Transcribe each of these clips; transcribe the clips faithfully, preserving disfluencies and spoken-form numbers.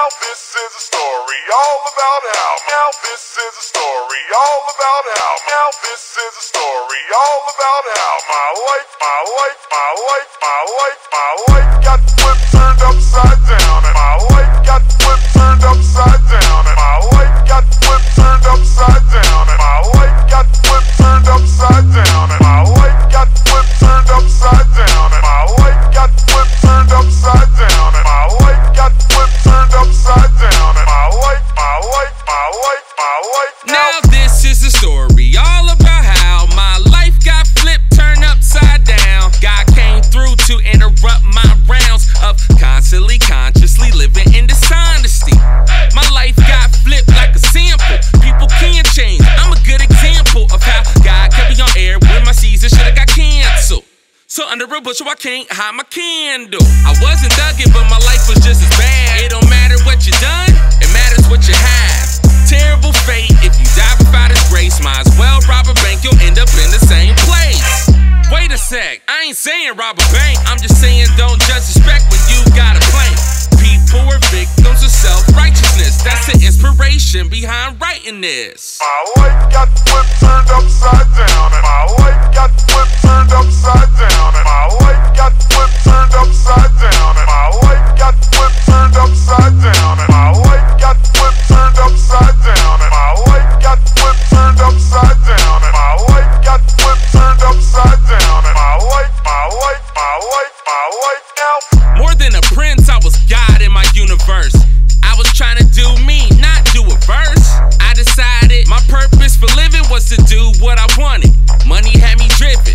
Now this is a story all about how. Now this is a story all about how. Now this is a story all about how my life, my life, my life, my life, my life got flipped, turned upside down, and my life got flipped, turned upside down, and my life got flipped, turned upside down, and my life got flipped, turned upside down, and my life got flipped, turned upside down, and my life got flipped, turned upside down, and my life got flipped, turned upside down, and my life, my life, my life, my life. Now this is a story all about how my life got flipped, turned upside down. God came through to interrupt my rounds of constantly, consciously living in dishonesty. My life got flipped like a sample. People can change. I'm a good example of how God kept me on air when my season should've got canceled. So under a bushel I can't hide my candle. I wasn't thugging, but my life was just as bad. It don't matter what you done, it matters what you have. Terrible fate, if you die without His grace, might as well rob a bank, you'll end up in the same place. Wait a sec, I ain't saying rob a bank, I'm just saying don't judge respect when you got a plank. People are victims of self-righteousness, that's the inspiration behind writing this. My life got flipped, turned upside down, and my life got flipped, turned upside down, and my life got flipped, turned upside down, and my life got flipped, turned upside down, and my life got flipped, turned upside down, and my life got flipped, turned upside down, and my life got flipped, turned upside down, and my life, my life, my life, my life now. More than a prince, I was God in my universe. I was trying to do me, not do a verse. I decided my purpose for living was to do what I wanted. Money had me driven,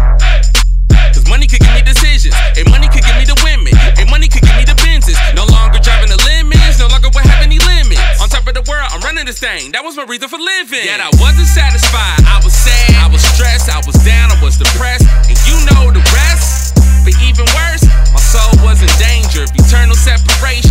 cause money could give me decisions, and money could give me the women, and money could give me the Benzes. No longer driving the limits, no longer would have any limits. On top of the world, I'm running this thing, that was my reason for living. Yet I wasn't satisfied, I was sad, I was stressed, I was down, I was depressed, and you know the rest. But even worse, my soul was in danger of eternal separation.